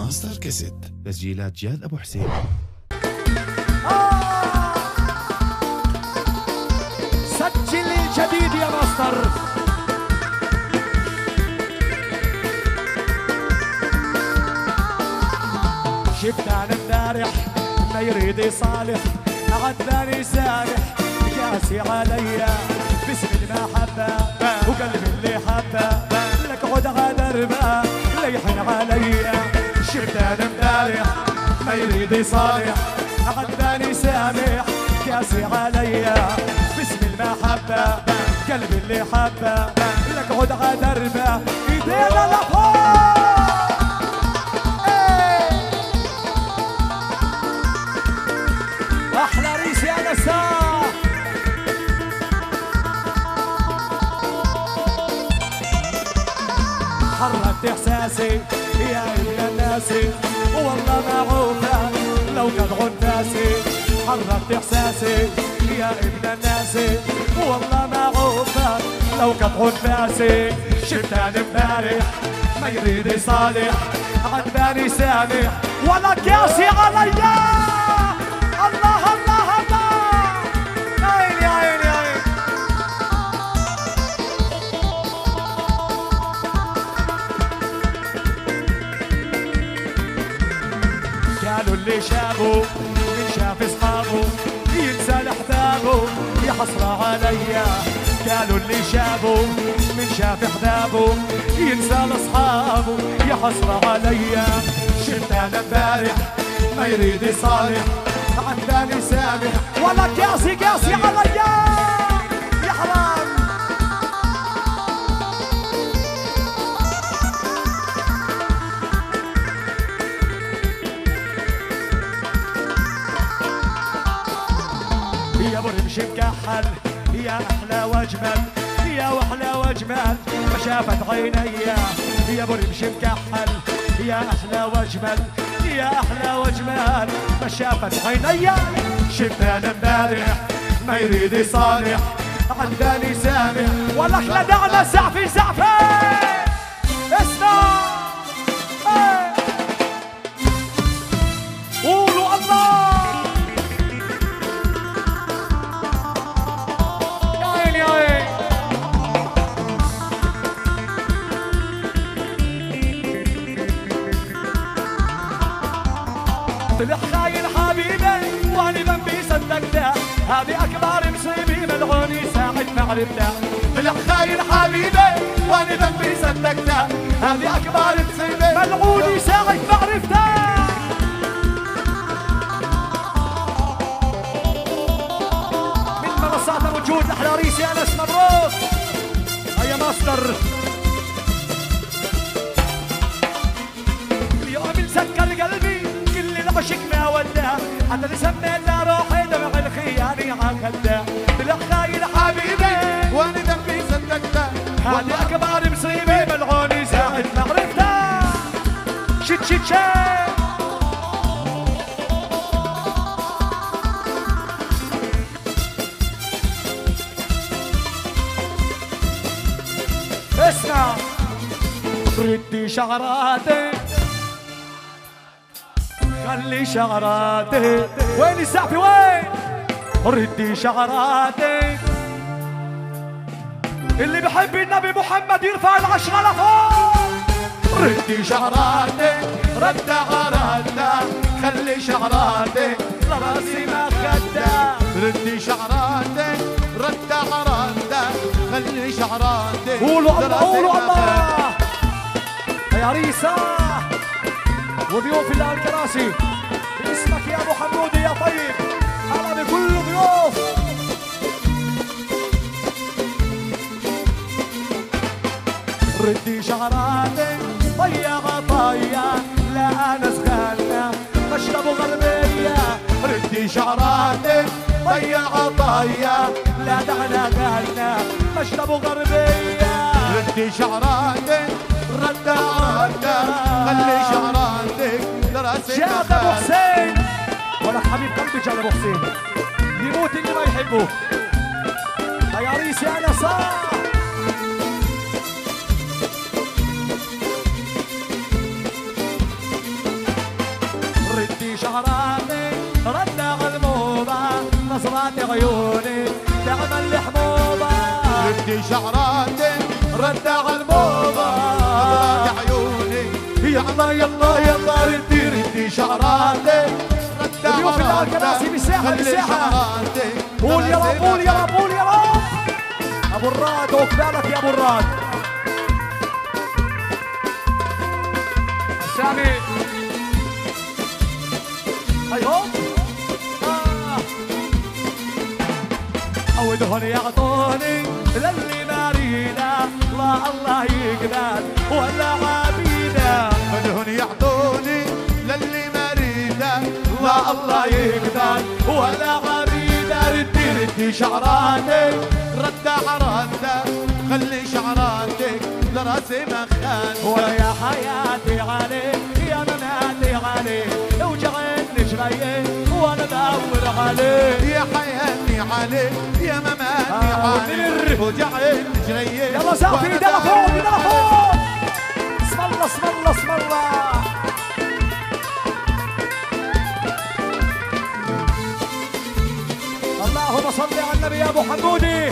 ماستر كاسيت، تسجيلات جاد أبو حسين. سجل الجديد يا ماستر. شفت انا امبارح ما يريد يصالح، عداني سارح كاسي عليا باسم المحبة وقلبي اللي حبه لك عود على دربه ليحن عليا. شفت انا امبارح ما يريد يصالح، عداني سامح كاسي عليا باسم المحبة قلبي اللي حبه لك عود على دربه ايدينا لفوق. احلى ريس يا نساء. حركت احساسي يا ابن الناسي والله معوفه لو كان غناسي. حركت احساسي يا ابن الناسي والله معوفه لو كان غناسي. شفت انا امبارح ما يريد يصالح، عداني سامح ولا كاسي عليا. الله الله الله عيني عيني عيني. قالوا اللي شافوا من شاف اصحابه ينسى احبابه يا حسرة عليا. قالوا اللي شافوا من شاف احبابه ينسى اصحابه يا حسرة عليا. شفت انا امبارح ما يريد يصالح، عداني سامح ولا كاسي كاسي عليا يا حرام. يا برمش مكحل يا احلى واجمل يا واحلى واجمل ما شافت عينيا. يا برمش مكحل يا احلى واجمل يا احلى واجمل ما شافت عينيا. شفت انا امبارح ما يريد يصالح، عداني سامح ولك لدعنا زعفي زعفي. اسمع قولوا الله. يا عيني يا عيني. طلع خاين حبيبي وانا ذنبي صدقته، هذه اكبر مصيبه ملعوني ساعة ما عرفته. طلع خاين حبيبي وانا ذنبي صدقته، هذه اكبر مصيبه ملعوني ساعة ما عرفته. من منصاتنا موجود احلى ريس يا انس مبروك. هيا ماستر اليوم مسكر قلبي عشق ما وداه، حتى اللي سميته روحي دمع الخياني عقده. طلع خاين حبيبي وانا ذنبي صدقته، هذه اكبر مصيبه ملعوني ساعة ما عرفته. شت شت شت اسمع. ردي شعراتي خلي شعراتي وين السعفي وين. ردي شعراتي اللي بحب النبي محمد يرفع العشرة لفوق. ردي شعراتي رد عراتة خلي شعراتي لراسي ما خدة. ردي شعراتي رد عراتة خلي شعراتي. قولوا الله قولوا الله يا ريسة وضيوف الله الكراسي باسمك يا ابو حمود يا طيب. هلا بكل ضيوف. ردي شعراتي ضيع طيا لا انا سخنا مشرب غربيه. ردي شعراتي ضيع طيا لا دعنا غالنا مشرب غربيه. ردي شعراتي رد عرده خلي شعراتك دراسي. جاد ابو حسين ولك حبيب قلبي جاد ابو حسين يموت اللي ما يحبه. يا ريس يا نصار. عيوني تعمل الحموضة ردي شعراتك رد على الموضة نظرات عيوني يلا يلا يلا ردي شعراتك ضيوف الكراسي بالساحة بالساحة قول يا رب قول يا رب قول يا رب ابو الراد وكبالك يا ابو الراد سامي ايوه عودهن يعطوني للي نارينا لا الله يقدر ولا عبيده بدهن يعطوني للي مريده لا الله يقدر ولا عبيده ردي شعراتك رد عراتك خلي شعراتك لراسي مخان ويا حياتي عليك يا مناتي عليك وجعت نجري وانا ادور عليك يا حياتي عليك يا مماتي عليك وجعت نجري يلا سافي ايدنا فوق ايدنا فوق اسم الله اسم الله اسم الله اللهم صل على النبي يا ابو حمودي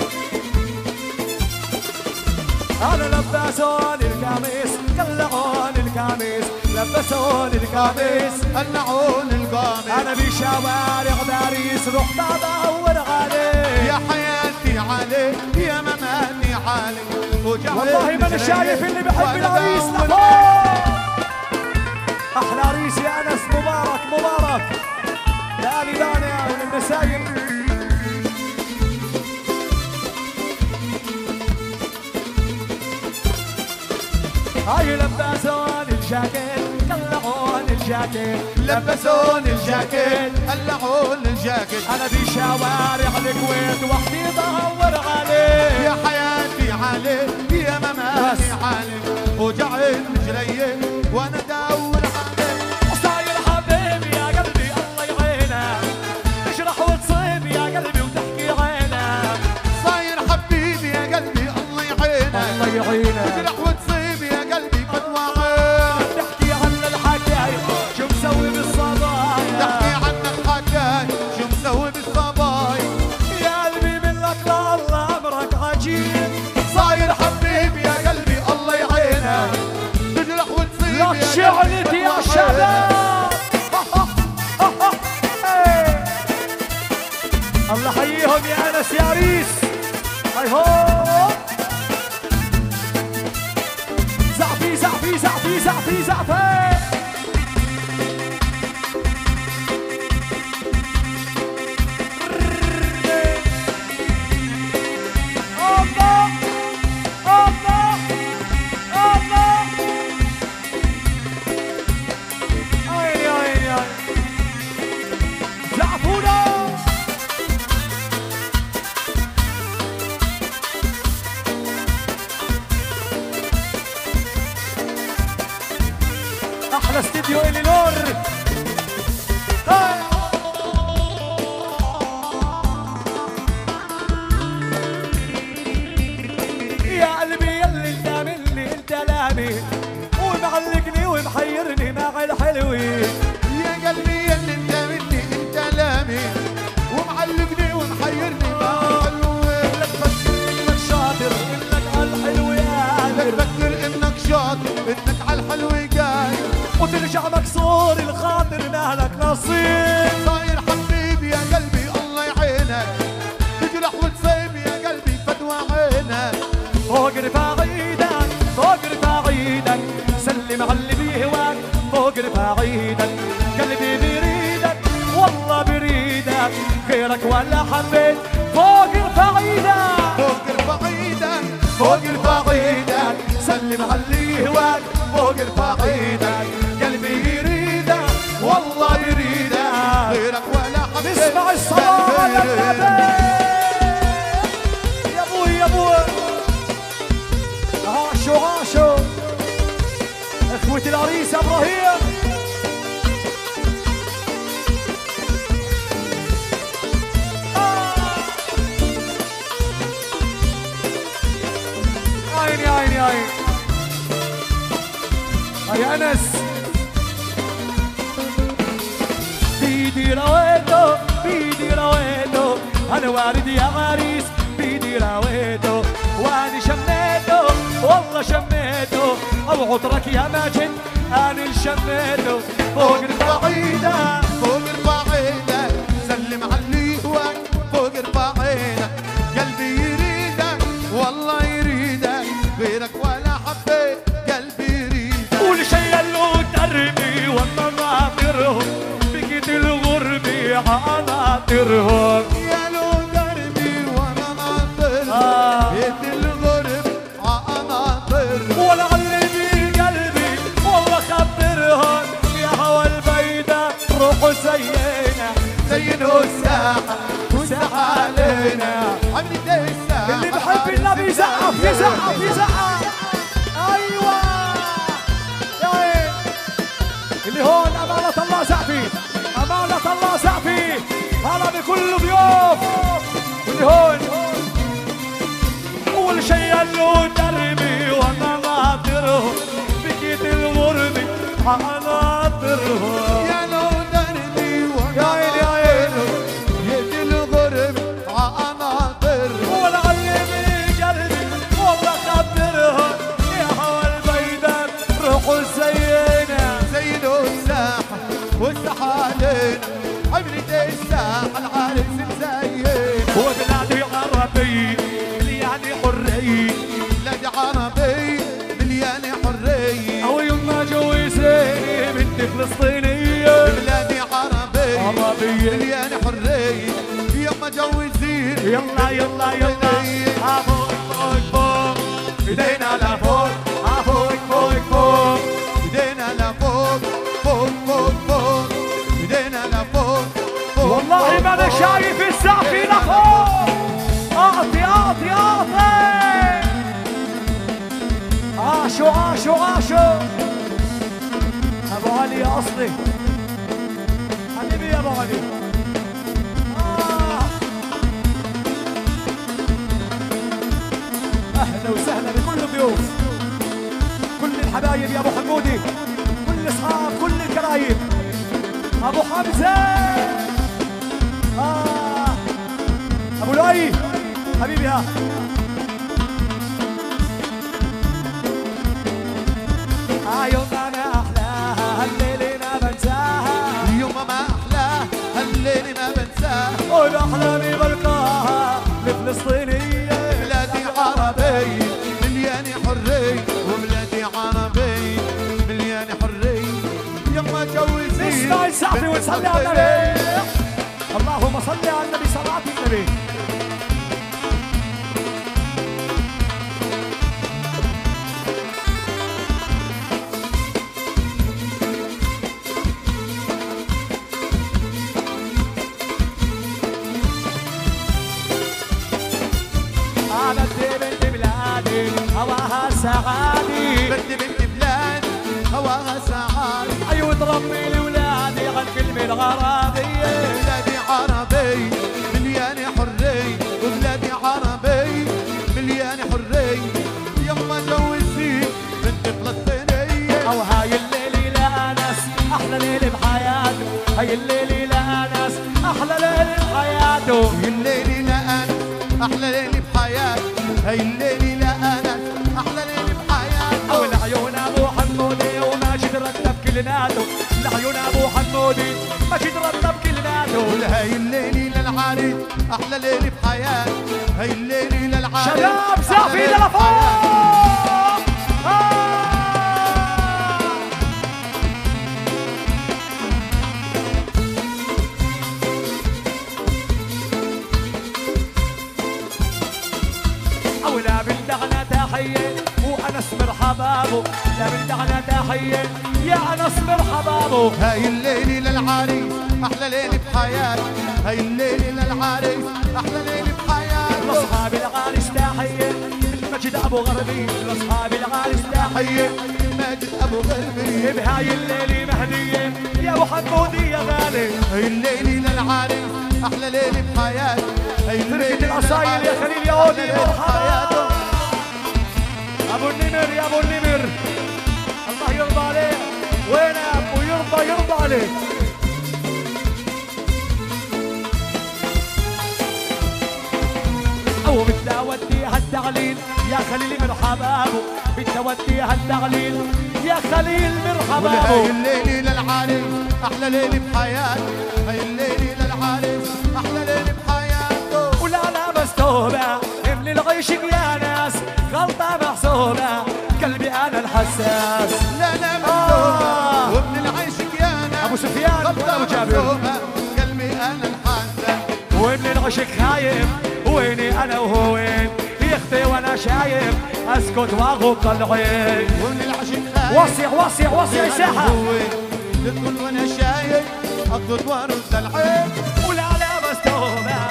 انا لبسون القميص قلعون القميص لبسون القميص قلعون القميص انا بشوارع باريس رحت ادور عليه يا حياتي عليك يا مماتي عليك وجعت والله ما شايف اللي بحب العريس لفوق احلى عريس يا انس مبارك مبارك لا لي دانا من النسايم هاي لبسون الجاكيت قلعون الجاكيت لبسون الجاكيت قلعون الجاكيت انا بشوارع الكويت وحدي ادور عليه يا حياتي عليك يا مماتي عليك وجعت رجلي وانا ادور عليك صاير حبيبي يا قلبي الله يعينك تشرح وتصيب يا قلبي وتحكي عينك صاير حبيبي يا قلبي الله يعينك الله يعينك تجرح وتصيب يا قلبي فتوى عين تحكي عن الحكاية شو مسوي بالصبايا تحكي عنك حكاية شو مسوي بالصبايا يا قلبي منك لا الله امرك عجيب صاير حبيبي يا قلبي الله يعينك تجرح وتصيب لك يا شعلتي يا شباب الله حييهم يا انس يا عريس هاي هو زعفي زعفي زعفي زعفي زعفي الله الله الله عيني عيني عيني زعفونا احلى استديو الي نور يا قلبي يلي انت مني انت لامي ومعلقني ومحيرني مع الحلوين يا قلبي يلي انت مني انت لامي ومعلقني ومحيرني مع الحلوين لك فكر انك شاطر انك عالحلو لك قادر فكر انك شاطر انك عالحلو قاير وترجع مكسور الخاطر مالك نصيب صاير حبيبي يا قلبي الله يعينك تجرح وتصيب يا قلبي فدوى عينك فوق رفاع ايدك فوق رفاع ايدك سلم على اللي بيهواك فوق رفاع ايدك قلبي بريدك والله بريدك غيرك ولا حبيت فوق رفاع ايدك فوق ارفع ايدك فوق رفاع ايدك سلم على اللي يهواك فوق رفاع ايدك قلبي يريدك والله يريدك غيرك ولا حبيت نسمع الصلاة يا النبي يا ابوي يا ابوي عاشو عاشو اخوة العريس ابراهيم عيني عيني عيني يا انس بيدي رويته انا وارد يا عريس بيدي راويته واني شميته والله شميته او عطرك يا ماجد انا شميته فوق البعيده فوق البعيدة سلم على اللي هواك فوق البعيدة قلبي يريدك والله يريدك غيرك ولا حبيت قلبي يريدك قول شي له دربي والمناطرهم بقيت الغربي عاناطرهم يا لو دربي وانا ناطر بيت الغرب عاناطر ولا علمي قلبي والله خبرهم يا هوا البيدة روحوا زينا زينوا الساحة وساحة علينا عملت الساحة اللي بحب النبي يزعف يزعف يزعف ايوه يا عين اللي هون امانة الله زعفي امانة الله زعفي هلا بكل ضيوف واللي هون اول شي له دربي وانا ناطرهم بكيت الغرب حناطرهم يا لو دربي وانا يا عين يا عين بيت الغرب عاناطر ولا علمي قلبي والله خبرهم يا هوا البيدان روحوا زينا زينوا الساحة والساحة علينا عملت الساحة العريس مزين هو بلادي عربي مليانة حرية بلادي عربي مليانة حرية أو يما جوزيني بنت فلسطينية بلادي عربي عربية مليانة حرية يما جوزين يلا يلا يلا فوق فوق فوق ايدينا لفوق فوق فوق فوق ايدينا لفوق فوق فوق فوق ايدينا لفوق فوق والله ما انا شايف السقف لفوق اعطي اعطي اعطي عاشوا عاشوا عاشوا ابو علي يا اصلي حبيبي يا ابو علي اهلا وسهلا بكل الضيوف كل الحبايب يا ابو حمودي كل اصحاب كل الكرايب ابو حمزه ابو لؤي حبيبي ها يوم ما احلاها الليل ما بنساها اليوم ما احلاه هالليل ما بنساه قول احلامي بلقاها بفلسطينيه بلادي عربي مليانة حرية وبلادي عربي مليانة حرية يما جوزين نسمع السقف ونصلي على النبي اللهم صل على النبي صلاة النبي أنا بنت بلادي هواها سعادي بنت بلاد هواها سعادة أيوة تربي لولادي عن كلمة الغرابية بلادي عربي مليانة حرية وبلادي عربي مليانة حرية يما جوزين بنت فلسطينية أو هاي الليلة لا ناس أحلى ليلة بحياته هاي الليلة لا ناس أحلى ليلة بحياته هي الليلة لأنا أحلى ليلة بحياتي هي الليلة لأنا أحلى ليلة بحياتي أو العيون أبو حمودي وماجد رتب كلماته العيون أبو حمودي ماجد رتب كلماته هي الليلة للعريس أحلى ليلة بحياتي هي الليلة للعريس شباب سقفي لفوق أو لا بلدغنا تحية وأنس مرحبابه لا بلدغنا تحية يا أنس مرحبابه هاي الليلة للعريس أحلى ليلة بحياتي هاي الليلة للعريس أحلى ليلة بحياتي لأصحاب العريس تحية من مجد أبو غربي لأصحاب العريس تحية ماجد أبو غربي بهاي الليلة مهدية يا أبو حمودي يا غالي هاي الليلة للعريس أحلى ليلة بحياتي هاي فرقة الأصايل يا خليل يا أولي مرحبا أبو النمر يا أبو النمر الله يرضى عليك وينك ويرضى عليك وبدي اوديها التعليل يا خليل مرحبا بدي اوديها التعليل يا خليل مرحبا. وهاي الليلة للعريس احلى ليلة بحياتي، هاي الليلة للعريس احلى ليلة بحياته. ولا لا مستوبة املي العيشك يا ناس غلطة محسوبة قلبي انا الحساس. لا لا مستوبة وابن العيشك يا ناس ابو سفيان ابو جابر قلبي انا الحساس. وابن العشق خايف ويني انا وهو وين يخفي وانا شايف اسكت واغض العين. وابن العشق خايف وسع ساحة تدخل وانا شايف اضغط وارد العين. ولا لا مستوبة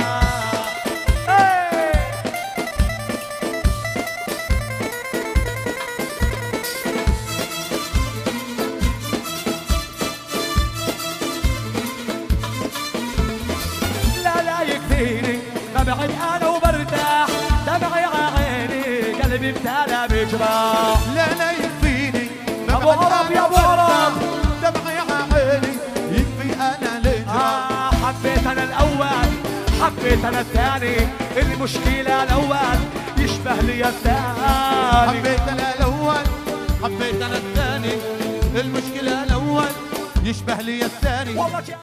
لا يكفيني ببعد انا وبرتاح دمعي عيني قلبي ابتلى بجراح. لا يكفيني ابو عرب يا ابو عرب دمعي عيني يكفي انا لجراح. حبيت انا الاول حبيت انا الثاني المشكلة الاول يشبه لي الثاني. حبيت انا الاول حبيت انا الثاني المشكلة الاول يشبه لي الثاني.